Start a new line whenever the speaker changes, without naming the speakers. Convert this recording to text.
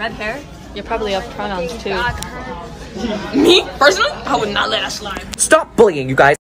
Red hair?
You probably have pronouns too.
Me? Personally? I would not let that slide.
Stop bullying, you guys.